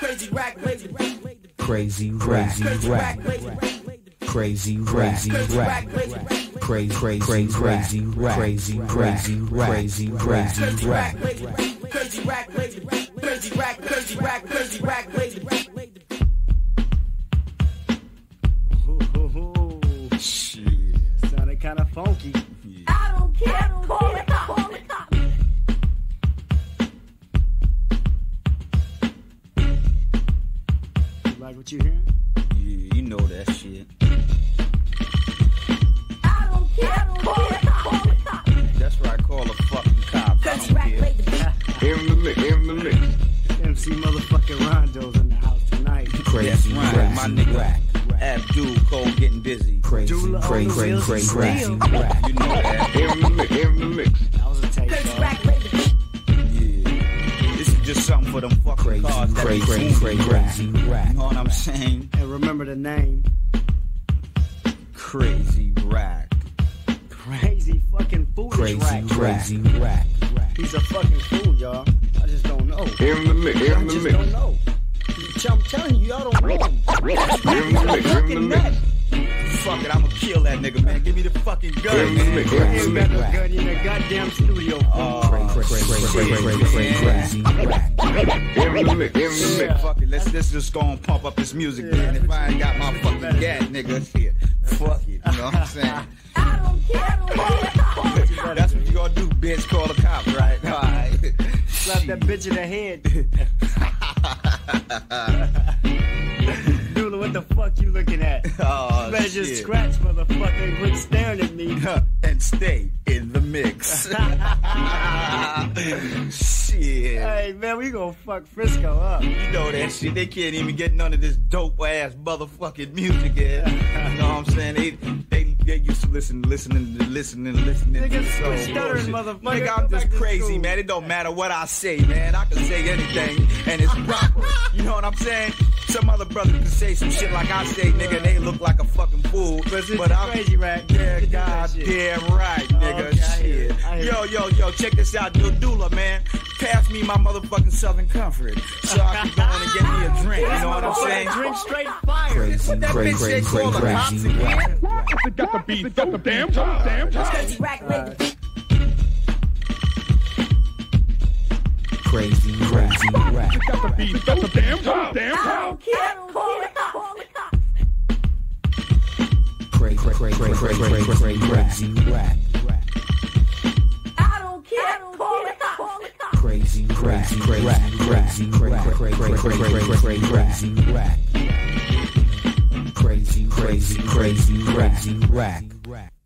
Crazy rack, crazy rack, crazy rack, crazy rack, crazy crazy crazy rack, crazy crazy crazy rack, crazy rack, crazy rack, crazy rack, crazy rack, crazy rack. Shit, sounded kind of funky. I don't care, call it, call it. Like what you hearing? Yeah, you know that shit. I don't care, call it. That's right, call a fucking cop. I don't care. In the mix. MC motherfucking Rondo's in the house tonight. crazy That's right, rack, my nigga rack, Abdul Cole getting busy. crazy Dula crazy on the wheels crazy of crazy steel. rack, You know that. In the mix. That was a tape. Crazy dog. rack, crazy rack. Yeah. This is just something for them fucking crazy cars that be crazy booming. crazy crazy You rack, know what I'm saying? And remember the name. Crazy rack. Crazy fucking foolish crazy rack. crazy rack, He's a fucking fool, y'all. I just don't know. In the mix. I just don't know. I'm telling you, y'all don't know him. In the mix. Fucking nut. Fuck it, I'ma kill that nigga, man. Give me the fucking gun, In the man. mix. You ain't got no gun in the goddamn studio. crazy rack, In the mix. Yeah, fuck it. Let's just go and pump up this music, man. If I ain't got my fucking gat, nigga, shit. Fuck it. You know what I'm saying? I don't care, call it. That's what you gonna do, bitch. Call the cops, right? All right. Slap that bitch in the head. Dula, what the fuck you looking at? Oh, You better just shit. scratch, motherfucker, and quit staring at me. And stay in the mix. Shit. Hey, man, we gonna fuck Frisco up. You know that shit. They can't even get none of this dope ass motherfucking music. Yeah. You know what I'm saying? They used to listening. Niggas So quit stuttering, bullshit. motherfucker. Nigga, Go I'm back just to crazy, school. man. It don't matter what I say, man. I can say anything and it's proper. You know what I'm saying? Some other brothers can say some shit like I say, nigga, and they look like a fucking fool. But I'm crazy, right? Yeah, You do that shit. goddamn right, nigga. Okay, I hear Shit. it, I hear Yo, check this out, Dula, man. Pass me my motherfucking Southern Comfort so I can go in and get me a drink. You know what I'm saying? Drink straight fire. crazy That bitch say crazy call the cops crazy again. rack, Got the beat. Got the damn time. Crazy rack, crazy. crazy crazy rack, Got the beat. Got the damn time. I don't care, call it, call it. crazy crazy rack, I don't care, call it, call it. crazy crazy rack, crazy rack, crazy rack.